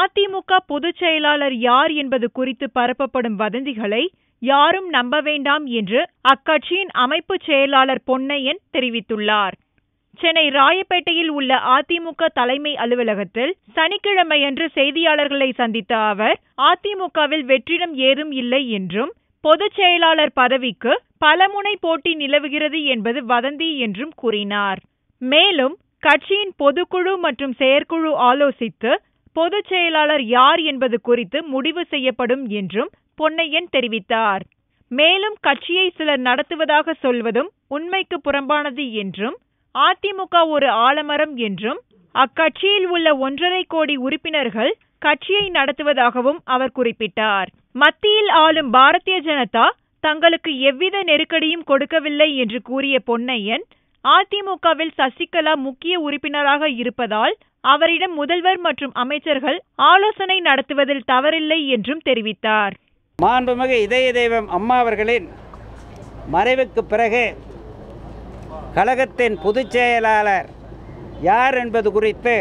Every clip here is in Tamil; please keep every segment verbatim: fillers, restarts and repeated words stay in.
அதிமுக பொதுச் செயலாளர் யார் என்பது குறித்து பரப்பப்படும் வதந்திகளை யாரும் நம்ப வேண்டாம் என்று அக்கட்சியின் அமைப்பு செயலாளர் பொன்னையன் தெரிவித்துள்ளார். சென்னை ராயப்பேட்டையில் உள்ள அதிமுக தலைமை அலுவலகத்தில் சனிக்கிழமையன்று செய்தியாளர்களை சந்தித்த அவர், அதிமுகவில் வெற்றிடம் ஏதும் இல்லை என்றும் பொதுச் செயலாளர் பதவிக்கு பலமுனை போட்டி நிலவுகிறது என்பது வதந்தி என்றும் கூறினார். மேலும் கட்சியின் பொதுக்குழு மற்றும் செயற்குழு ஆலோசித்து பொதுச் செயலாளர் யார் என்பது குறித்து முடிவு செய்யப்படும் என்றும் பொன்னையன் தெரிவித்தார். மேலும் கட்சியை சிலர் நடத்துவதாக சொல்வதும் உண்மைக்கு புறம்பானது என்றும், அதிமுக ஒரு ஆலமரம் என்றும், அக்கட்சியில் உள்ள ஒன்றரை கோடி உறுப்பினர்கள் கட்சியை நடத்துவதாகவும் அவர் குறிப்பிட்டார். மத்தியில் ஆளும் பாரதிய ஜனதா தங்களுக்கு எவ்வித நெருக்கடியும் கொடுக்கவில்லை என்று கூறிய பொன்னையன், அதிமுகவில் சசிகலா முக்கிய உறுப்பினராக இருப்பதால் அவரிடம் முதல்வர் மற்றும் அமைச்சர்கள் ஆலோசனை நடத்துவதில் தவறில்லை என்றும் தெரிவித்தார். மாண்புமிகு இதய தெய்வம் அம்மா அவர்களின் மறைவுக்கு பிறகு கழகத்தின் பொதுச் செயலாளர் யார் என்பது குறித்து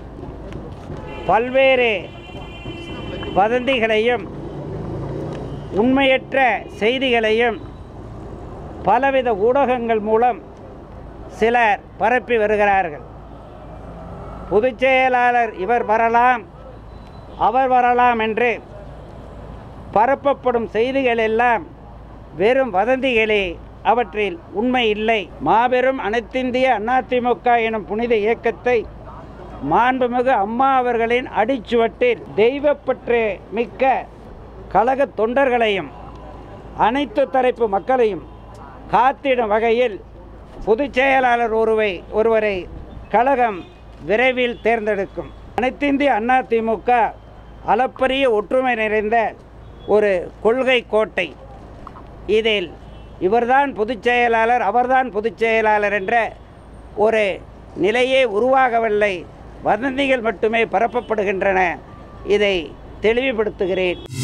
பல்வேறு வதந்திகளையும் உண்மையற்ற செய்திகளையும் பலவித ஊடகங்கள் மூலம் சிலர் பரப்பி வருகிறார்கள். பொதுச் செயலாளர் இவர் வரலாம், அவர் வரலாம் என்று பரப்பப்படும் செய்திகள் எல்லாம் வெறும் வதந்திகளே, அவற்றில் உண்மை இல்லை. மாபெரும் அனைத்திந்திய அதிமுக எனும் புனித இயக்கத்தை மாண்புமிகு அம்மா அவர்களின் அடிச்சுவட்டில் தெய்வப்பற்று மிக்க கழக தொண்டர்களையும் அனைத்து தரப்பு மக்களையும் காத்திடும் வகையில் பொதுச் செயலாளர் ஒருவை ஒருவரை கழகம் விரைவில் தேர்ந்தெடுக்கும். அனைத்திந்திய அதிமுக அளப்பரிய ஒற்றுமை நிறைந்த ஒரு கொள்கை கோட்டை. இதில் இவர்தான் பொதுச் செயலாளர், அவர்தான் பொதுச் செயலாளர் என்ற ஒரு நிலையே உருவாகவில்லை. வதந்திகள் மட்டுமே பரப்பப்படுகின்றன. இதை தெளிவுபடுத்துகிறேன்.